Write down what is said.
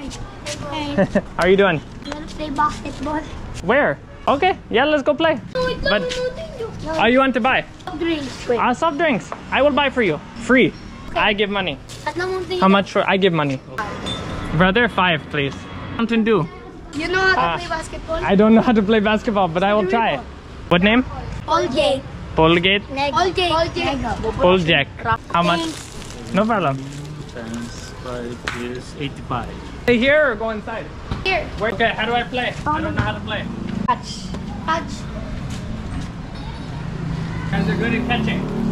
Hey. How are you doing? You wanna play basketball? Where? Okay, yeah, let's go play. No, wait, But no. you want to buy? Drinks. Wait. Soft drinks. I will buy for you. Free. I give money. How much for? I give money. Brother, 5, please. Mountain Dew. You know how to play basketball? I don't know how to play basketball, but I will try. What name? Colgate. Polgate. Colgate. How much? No problem. Times 5 is 85. Stay here or go inside? Here. Where? Okay, how do I play? I don't know how to play. Catch. Guys are good at catching.